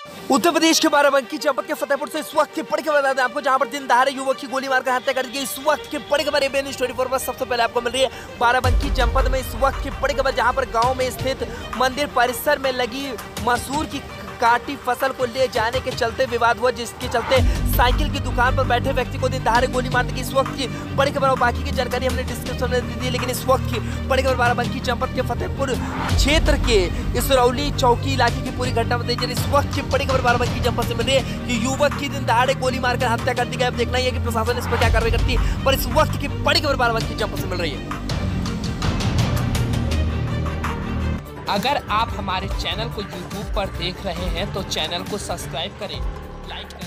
उत्तर प्रदेश के बाराबंकी जनपद के फतेहपुर से इस वक्त की बड़ी खबर बता दें आपको, जहां पर दिन दहाड़े युवक की गोली मारकर हत्या कर दी गई। इस वक्त की बड़ी खबर एबीएन न्यूज़ 24 पर सबसे पहले आपको मिल रही है बाराबंकी जनपद में इस वक्त की बड़ी खबर, जहां पर गांव में स्थित मंदिर परिसर में लगी मसूर की काटी फसल को ले जाने के चलते विवाद हुआ, जिसके चलते साइकिल की दुकान पर बैठे व्यक्ति को दिन दहाड़े गोली मार दी गई। इस वक्त की बड़ी खबर और बाकी की जानकारी हमने डिस्क्रिप्शन में दी दी, लेकिन इस वक्त की बड़ी खबर बाराबंकी जनपद के फतेहपुर क्षेत्र के इसरौली चौकी इलाके की पूरी घटना बताई जा रही है। इस वक्त की बड़ी खबर बाराबंकी जनपद से मिल रही है कि युवक की दिन दहाड़े गोली मारकर हत्या कर दी गई। अब देखना ही है कि प्रशासन इस पर क्या कार्रवाई करती है, पर इस वक्त की बड़ी खबर बाराबंकी जनपद से मिल रही है। अगर आप हमारे चैनल को YouTube पर देख रहे हैं तो चैनल को सब्सक्राइब करें, लाइक